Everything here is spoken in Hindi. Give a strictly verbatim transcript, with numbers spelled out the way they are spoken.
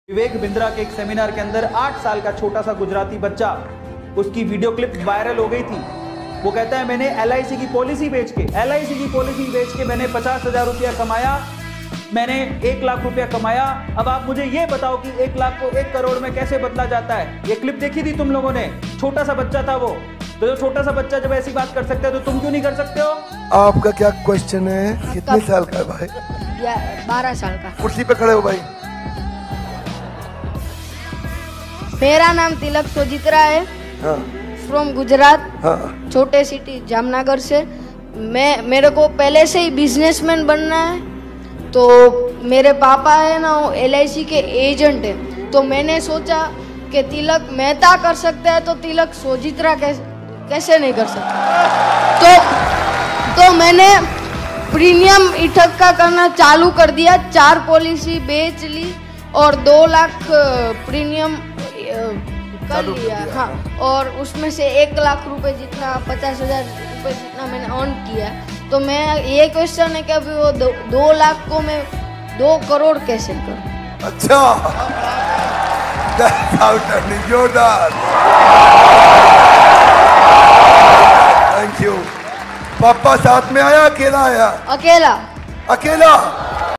विवेक बिंद्रा के एक सेमिनार के अंदर आठ साल का छोटा सा गुजराती बच्चा, उसकी वीडियो क्लिप वायरल हो गई थी। वो कहता है मैंने एल आई सी की पॉलिसी बेच के एल आई सी की पॉलिसी बेच के मैंने पचास हजार रुपया कमाया, मैंने एक लाख रुपया कमाया। अब आप मुझे ये बताओ कि एक लाख को एक करोड़ में कैसे बदला जाता है। ये क्लिप देखी थी तुम लोगों ने, छोटा सा बच्चा था वो। तो जो छोटा सा बच्चा जब ऐसी बात कर सकते है तो तुम क्यों नहीं कर सकते हो? आपका क्या क्वेश्चन है? कितने साल का है भाई? बारह साल का। कुर्सी पे खड़े हो भाई। मेरा नाम तिलक सोजित्रा है। हाँ। फ्रॉम गुजरात। हाँ। छोटे सिटी जामनगर से। मैं मेरे को पहले से ही बिजनेसमैन बनना है। तो मेरे पापा है ना, वो एल आई सी के एजेंट है। तो मैंने सोचा कि तिलक मेहता कर सकता है तो तिलक सोजित्रा कैसे कैसे नहीं कर सकता। तो तो मैंने प्रीमियम इकट्ठा करना चालू कर दिया। चार पॉलिसी बेच ली और दो लाख प्रीमियम कर लिया। हाँ, और उसमें से एक लाख रुपए जितना, पचास हजार रुपये जितना मैंने अर्न किया। तो मैं ये क्वेश्चन है कि अभी वो दो, दो लाख को मैं दो करोड़ कैसे करूं? अच्छा, जोरदार, थैंक यू। पापा साथ में आया, अकेला आया? अकेला। अकेला